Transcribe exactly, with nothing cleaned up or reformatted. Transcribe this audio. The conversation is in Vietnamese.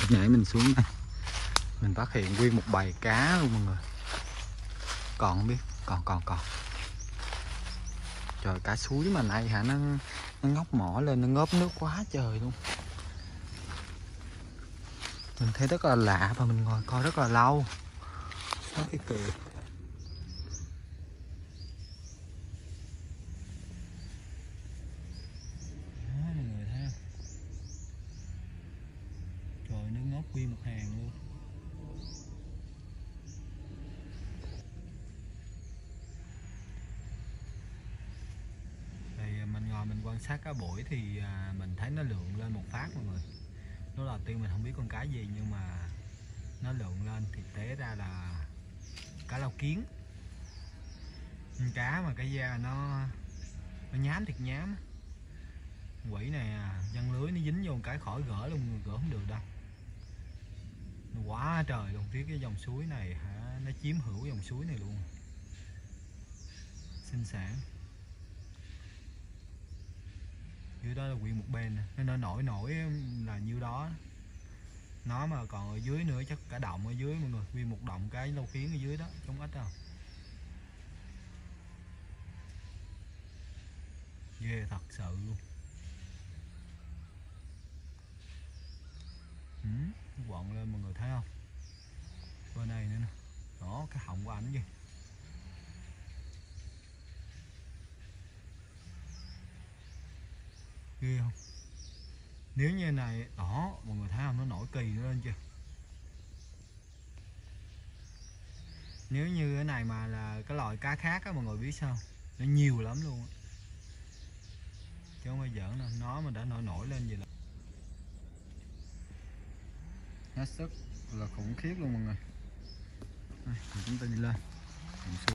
nhảy mình xuống đây, mình phát hiện nguyên một bầy cá luôn mọi người. Còn không biết, còn còn còn. Trời, cá suối mà nay hả, nó nó ngóc mỏ lên, nó ngớp nước quá trời luôn. Mình thấy rất là lạ và mình ngồi coi rất là lâu. Nó cái cười. Đó, mọi người thấy không? Trời, nó ngóc nguyên một hàng luôn. Mình ngồi mình quan sát cá bổi thì à, mình thấy nó lượn lên một phát mọi người. Lúc đầu tiên mình không biết con cá gì, nhưng mà nó lượn lên thì té ra là cá lau kiến. Cá mà cái da nó nó nhám thiệt nhám. Quỷ này à, văng lưới nó dính vô một cái khỏi gỡ luôn, gỡ không được đâu. Nó quá trời luôn. Phía cái dòng suối này hả, nó chiếm hữu dòng suối này luôn. Sinh sản. Dưới đó là nguyên một bên nè, nó nổi nổi là nhiêu đó. Nó mà còn ở dưới nữa chắc cả động ở dưới mọi người, nguyên một động cái lau kiến ở dưới đó, chống ếch đâu. Ghê thật sự luôn. Ừ, quọn lên mọi người thấy không? Bên này nữa nè. Đó, cái họng của ảnh gì. Ghê không? Nếu như này, đó, mọi người thấy không, nó nổi kỳ nữa lên chưa? Nếu như cái này mà là cái loài cá khác á mọi người biết sao? Nó nhiều lắm luôn á. Chứ không phải giỡn đâu, nó mà đã nổi nổi lên vậy là hết sức là khủng khiếp luôn mọi người. Đây, chúng ta đi lên.